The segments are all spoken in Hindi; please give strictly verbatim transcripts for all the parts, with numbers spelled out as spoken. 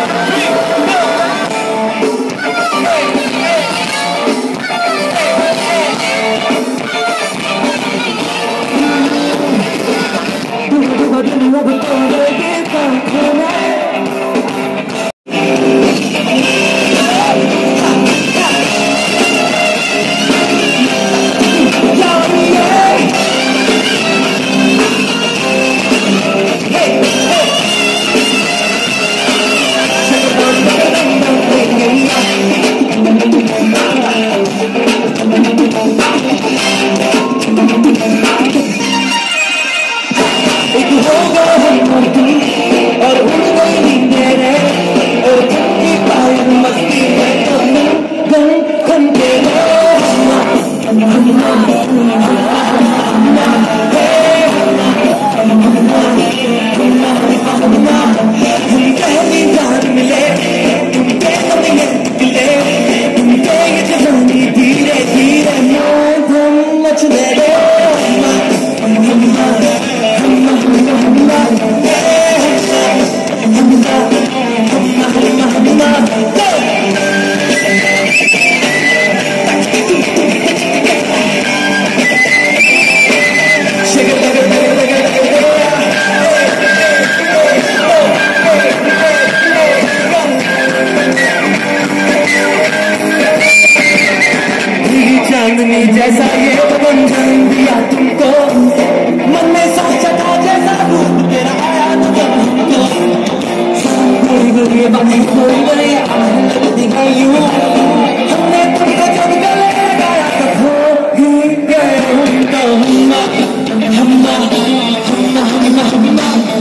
जैसा ये बंधन दिया तुमको, मन में सोचा था जैसा रूप तेरा आया तो तुमको, कोई कोई बातें कोई नहीं लगती है यूं, हमने तुमको जब गले लगाया तो खो ही गए हम तो हम हम हम हम हम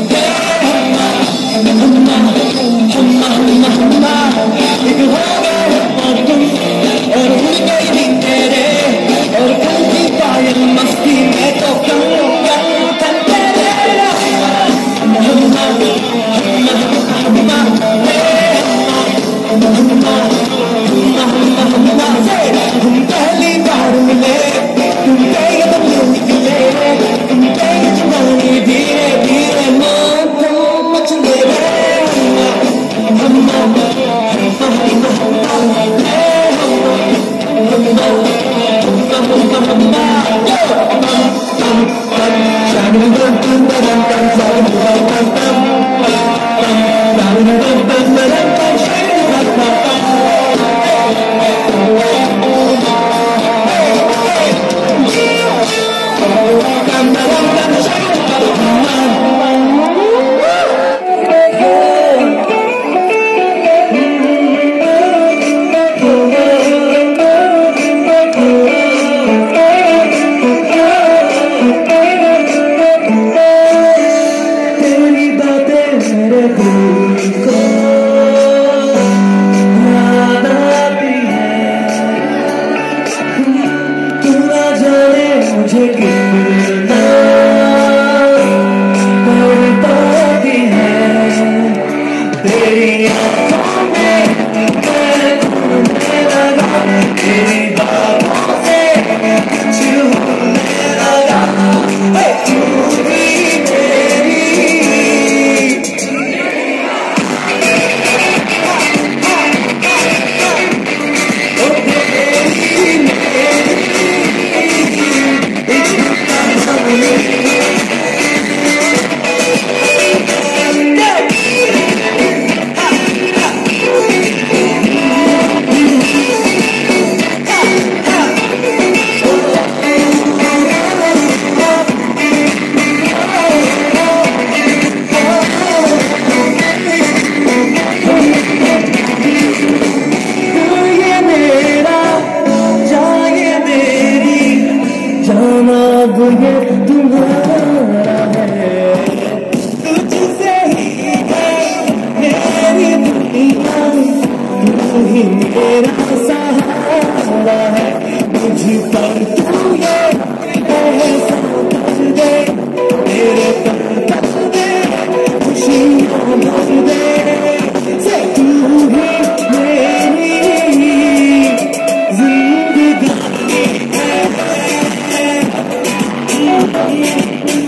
एक हो गए और तुम और उड़ गई दिन तेरे और कल की पायल मस्ती में तो कम कम कम तेरे तुम पहली बार मिले, तुम गए बदले निकले, तुम गए जवानी धीरे धीरे मौत मचले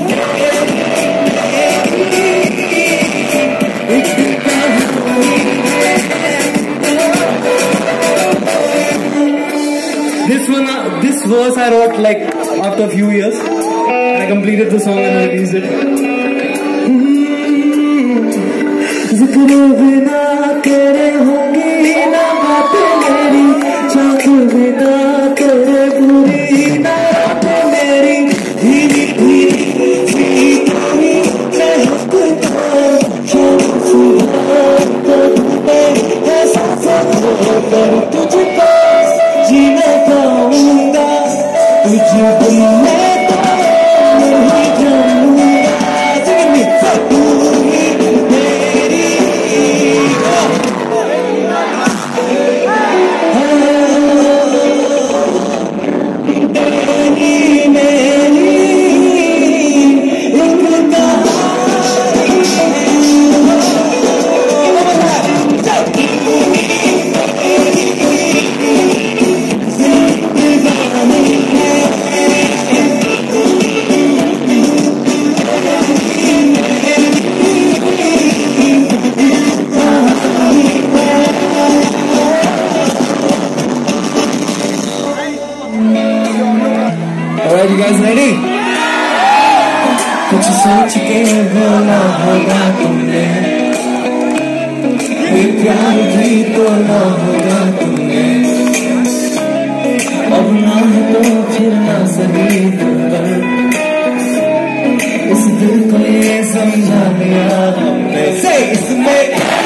It's verse I wrote like after a few years. I completed the song and I released it. ज़िक्र बिना तेरे होंगी ना बातें मेरी, चाक बिना तेरे पूरी ना रातें मेरी, धीरी धीरी जीता ही चहकता शाम सुबह तक मैं एहसास कर तुझ पास जीना पाऊंगा, तुझ बिन मैं तो नहीं जाऊंगा, जिंदगी तू ही मेरी Alright, you guys ready? कुछ सोच के बोला होगा तुमने, कोई प्यार भी तो ना होगा तुमने, अब ना है तो फिर ना सही पर इस दिल को ये समझा लिया हमने से इसमें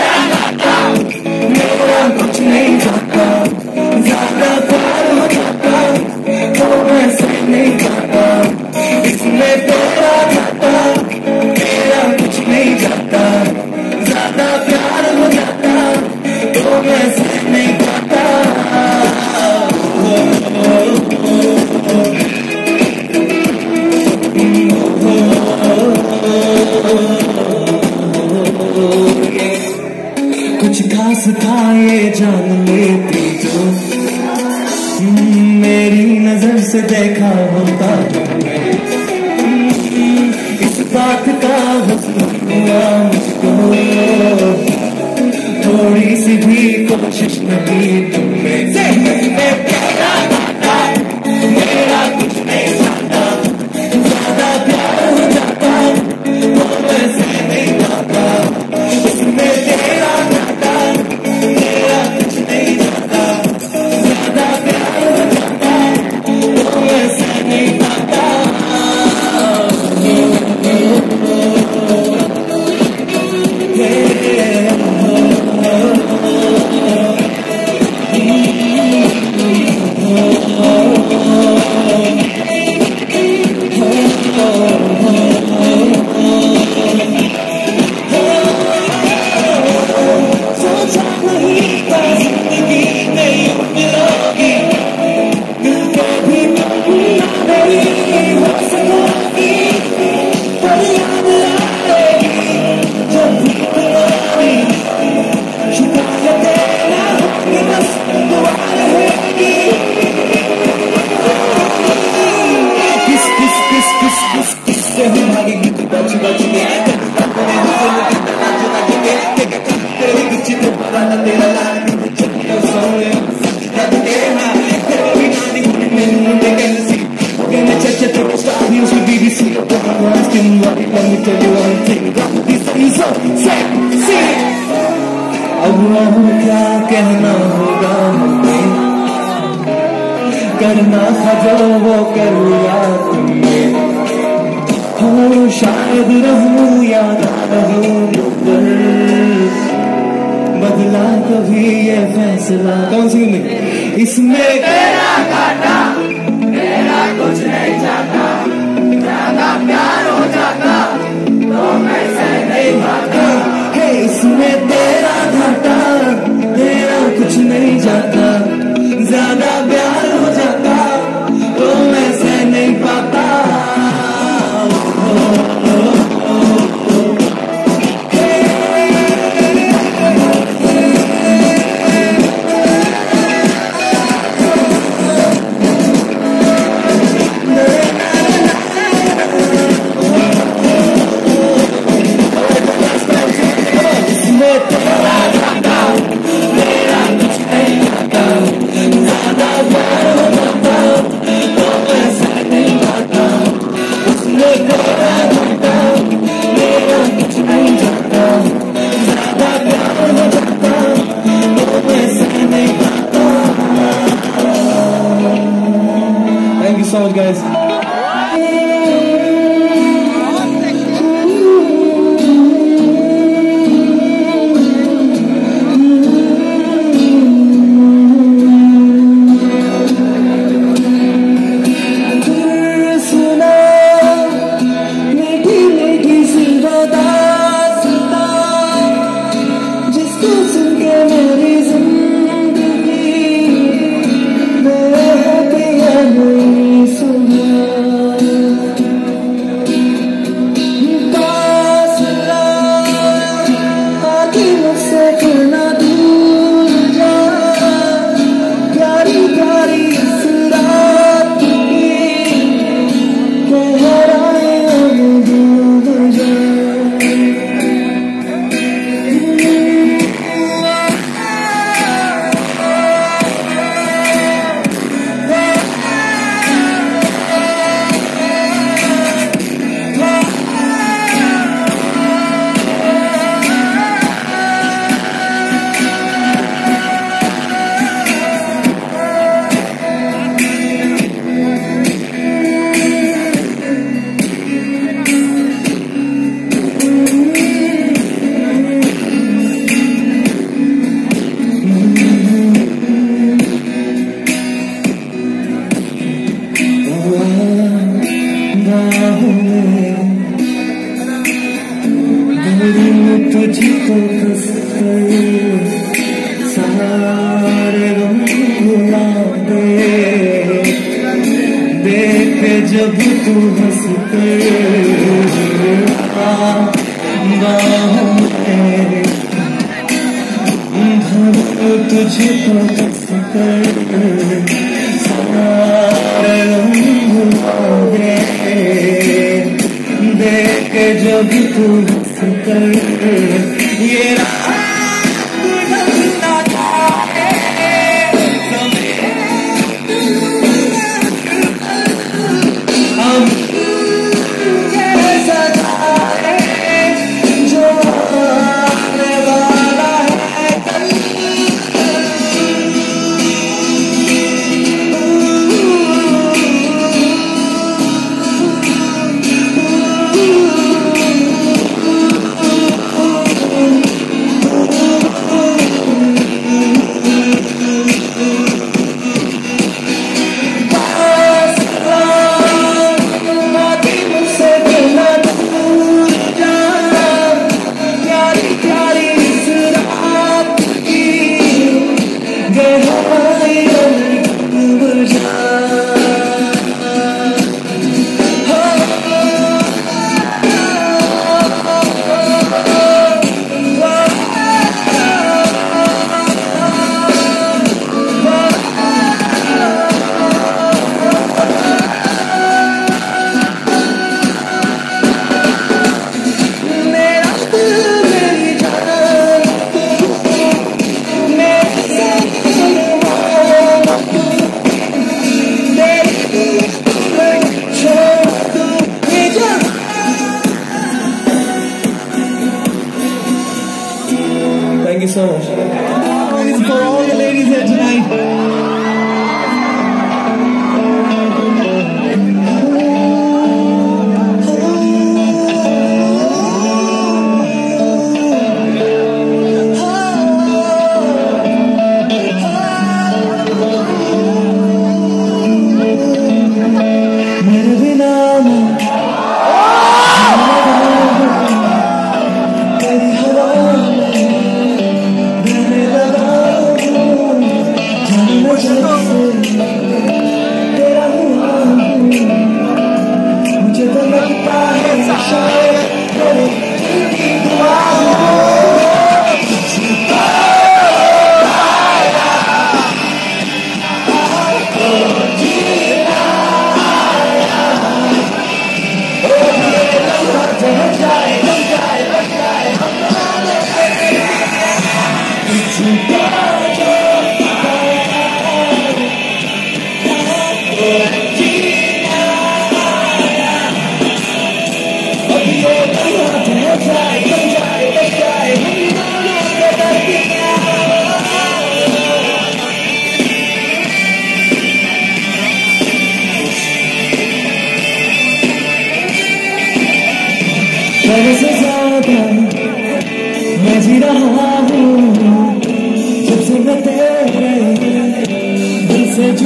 मेरा कुछ नहीं जाता, ज्यादा प्यार हो जाता तो मैं सही नहीं जाता, इसमें तेरा जाता मेरा कुछ नहीं जाता, ज्यादा प्यार हो जाता तो मैं सही नहीं जाता। कुछ खास था ये जान लेती जो, मेरी नजर से देखा होता तुमने, इस बात का हुस्न हुआ मुझको, थोड़ी सी भी कोशिश नहीं तुमने, मेरा कुछ नहीं जाता, ज्यादा प्यार हो जाता तो मैं सह नहीं पाता, इसमें तेरा जाता मेरा कुछ नहीं जाता, ज्यादा प्यार हो जाता तो मैं सह नहीं पाता। अब और क्या कहना होगा हमें, करना था जो वो कर लिया तुमने, हो शायद रहूं या ना रहूं मुकर, बदला कभी ये फैसला। कौन सी में इसमें तेरा घाटा मेरा कुछ नहीं जाता, ज्यादा प्यार हो जाता तो मैं सह नहीं पाता, इसमें तेरा घाटा मेरा कुछ नहीं जाता, ज्यादा प्यार हो जाता तो मैं सह नहीं पाता। much, guys. तुझको सारे गम भुला दे, देख जब तू हंस कर बाहों में धर तुझको हंस कर सारे गम भुला दे, देख जब तू हंस कर ये Thank you so much. It's for all the ladies here tonight.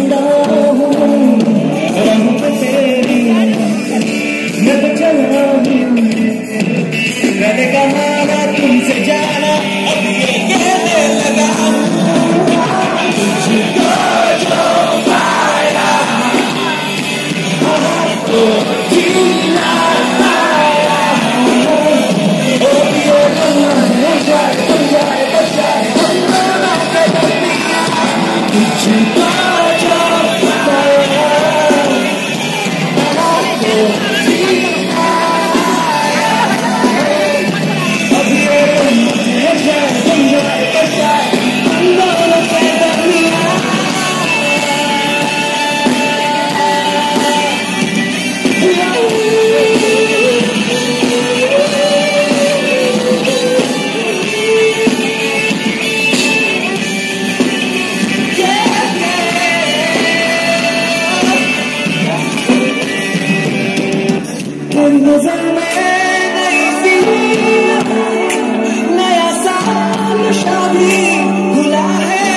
फिदा हूँ राहों पे तेरी मैं तो चला हूँ मैंने कहा ना तुमसे जाना अब ये कहने लगा तुझको जो पाया तो जीना पाया ओ ये दुनिया है जाए बन जाए बन जाए तुझको जो पाया तो जीना अब ये दुनिया है जाए बन जाए बन जाए दोनों के दरमियां नजर में नई सी नया साल शादी खुला है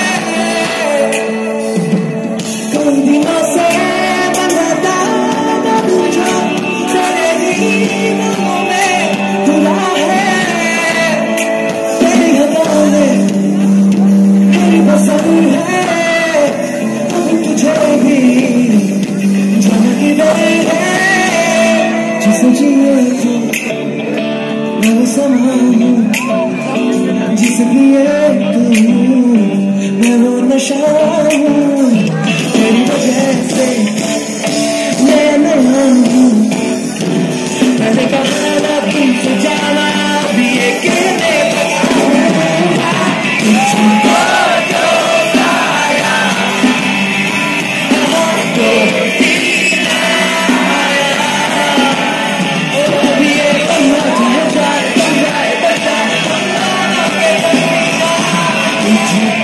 कई दिनों से बनता न पूछो तेरे दिनों में खुला है तेरी हवाओं में तेरी पसंद है अब तुझे भी जाने की देर है जिसे जिए तू मैं वो समा हूँ जिस लिए तू मैं वो नशा हूँ तेरी वजह से मैं नया हूँ मैंने कहा ना तुमसे जाना भी ये कहने लगा तुझको जो पाया तो you